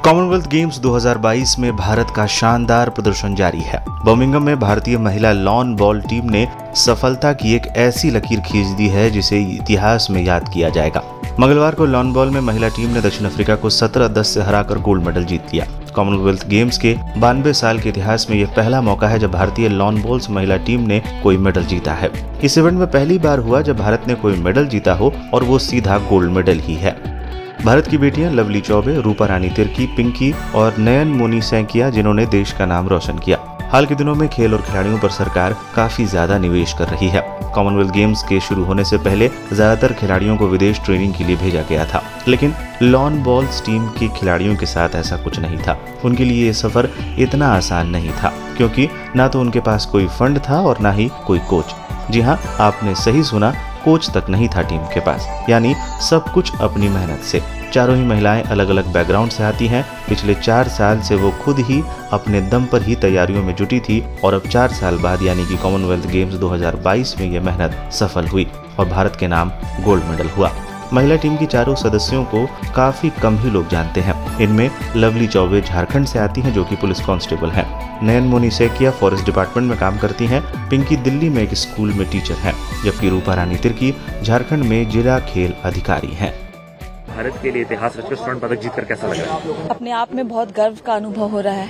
Commonwealth games 2022 में भारत का शानदार प्रदर्शन जारी है। बर्मिंघम में भारतीय महिला लॉन बॉल टीम ने सफलता की एक ऐसी लकीर खींच दी है जिसे इतिहास में याद किया जाएगा। मंगलवार को लॉन बॉल में महिला टीम ने दक्षिण अफ्रीका को 17-10 से हराकर गोल्ड मेडल जीत लिया। कॉमनवेल्थ गेम्स के 92 साल के इतिहास में यह पहला मौका है जब भारतीय लॉन बॉल्स महिला टीम ने कोई मेडल जीता है। इस इवेंट में पहली बार हुआ जब भारत ने कोई मेडल जीता हो और वो सीधा गोल्ड मेडल ही है। भारत की बेटियां लवली चौबे, रूपा रानी तिर्की, पिंकी और नयन मोनी सैकिया जिन्होंने देश का नाम रोशन किया। हाल के दिनों में खेल और खिलाड़ियों पर सरकार काफी ज्यादा निवेश कर रही है। कॉमनवेल्थ गेम्स के शुरू होने से पहले ज्यादातर खिलाड़ियों को विदेश ट्रेनिंग के लिए भेजा गया था, लेकिन लॉन बॉल्स टीम के खिलाड़ियों के साथ ऐसा कुछ नहीं था। उनके लिए ये सफर इतना आसान नहीं था क्योंकि ना तो उनके पास कोई फंड था और ना ही कोई कोच। जी हाँ, आपने सही सुना, कोच तक नहीं था टीम के पास, यानी सब कुछ अपनी मेहनत से। चारों ही महिलाएं अलग अलग बैकग्राउंड से आती हैं। पिछले 4 साल से वो खुद ही अपने दम पर ही तैयारियों में जुटी थी और अब 4 साल बाद यानी कि कॉमनवेल्थ गेम्स 2022 में ये मेहनत सफल हुई और भारत के नाम गोल्ड मेडल हुआ। महिला टीम की चारों सदस्यों को काफी कम ही लोग जानते हैं। इनमें लवली चौबे झारखंड से आती हैं जो कि पुलिस कांस्टेबल हैं। नयन मोनी सैकिया फॉरेस्ट डिपार्टमेंट में काम करती हैं। पिंकी दिल्ली में एक स्कूल में टीचर हैं, जबकि रूपा रानी तिर्की झारखंड में जिला खेल अधिकारी हैं। भारत के लिए इतिहास रचकर स्वर्ण पदक जीतकर कैसा लग रहा है? अपने आप में बहुत गर्व का अनुभव हो रहा है।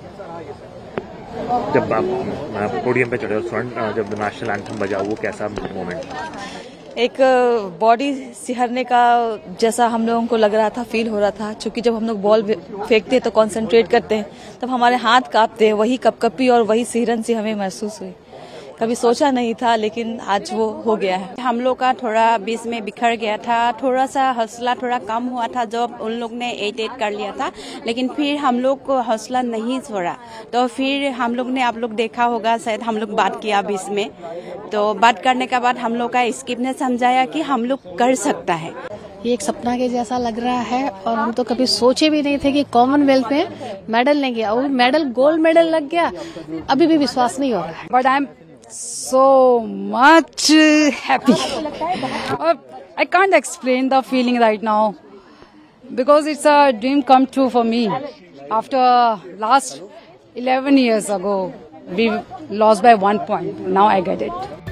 जब आप पोडियम पे चढ़े और स्वर्ण जब नेशनल एंथम बजा, वो कैसा मोमेंट? एक बॉडी सिहरने का जैसा हम लोगों को लग रहा था, फील हो रहा था। क्योंकि जब हम लोग बॉल फेंकते हैं तो कंसंट्रेट करते हैं, तब हमारे हाथ कांपते हैं। वही कपकपी और वही सिहरन सी हमें महसूस हुई। कभी सोचा नहीं था, लेकिन आज वो हो गया है। हम लोग का थोड़ा बीच में बिखर गया था, थोड़ा सा हौसला थोड़ा कम हुआ था जब उन लोग ने 8-8 कर लिया था, लेकिन फिर हम लोग को हौसला नहीं छोड़ा। तो फिर हम लोग ने, आप लोग देखा होगा शायद, हम लोग बात किया बीच में। तो बात करने के बाद हम लोग का स्किप ने समझाया कि हम लोग कर सकता है। ये एक सपना के जैसा लग रहा है और हम तो कभी सोचे भी नहीं थे कि कॉमनवेल्थ में मेडल लेंगे और मेडल गोल्ड मेडल लग गया। अभी भी विश्वास नहीं हो रहा है। But I am so much happy. I can't explain the feeling right now because it's a dream come true for me. After last 11 years ago, we lost by 1 point. Now I get it.